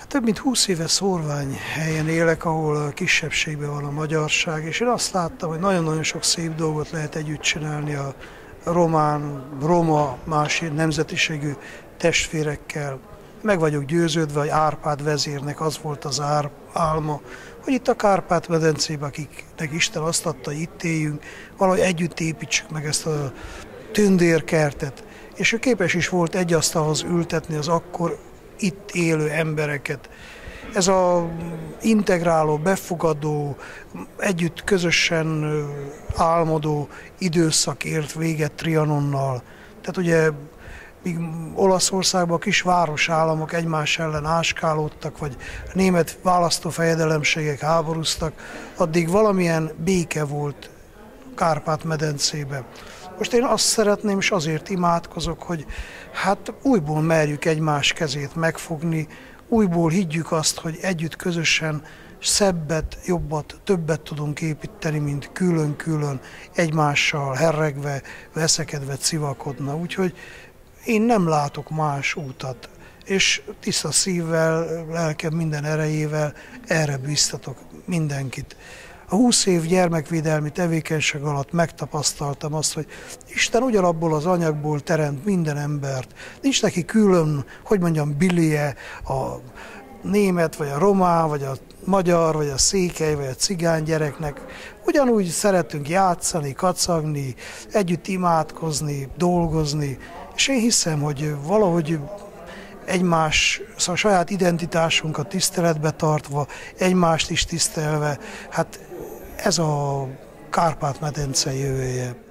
Több mint 20 éve szórvány helyen élek, ahol kisebbségben van a magyarság, és én azt láttam, hogy nagyon-nagyon sok szép dolgot lehet együtt csinálni a roma, más nemzetiségű testvérekkel. Meg vagyok győződve, hogy Árpád vezérnek az volt az álma, hogy itt a Kárpát-medencében, akiknek Isten azt adta, hogy itt éljünk, valahogy együtt építsük meg ezt a tündérkertet. És ő képes is volt egy asztalhoz ültetni az akkor itt élő embereket. Ez az integráló, befogadó, együtt közösen álmodó időszak ért véget Trianonnal. Tehát ugye míg Olaszországban a kis városállamok egymás ellen áskálódtak, vagy a német választófejedelemségek háborúztak, addig valamilyen béke volt Kárpát-medencében. Most én azt szeretném, és azért imádkozok, hogy hát újból merjük egymás kezét megfogni, újból higgyük azt, hogy együtt közösen szebbet, jobbat, többet tudunk építeni, mint külön-külön egymással herregve, veszekedve, civakodna. Úgyhogy én nem látok más útat, és tiszta szívvel, lelkem minden erejével erre bíztatok mindenkit. A 20 év gyermekvédelmi tevékenység alatt megtapasztaltam azt, hogy Isten ugyanabból az anyagból teremt minden embert. Nincs neki külön, hogy mondjam, billie a német, vagy a román, vagy a magyar, vagy a székely, vagy a cigány gyereknek. Ugyanúgy szeretünk játszani, kacagni, együtt imádkozni, dolgozni, és én hiszem, hogy valahogy szóval a saját identitásunkat tiszteletbe tartva, egymást is tisztelve, hát ez a Kárpát-medence jövője.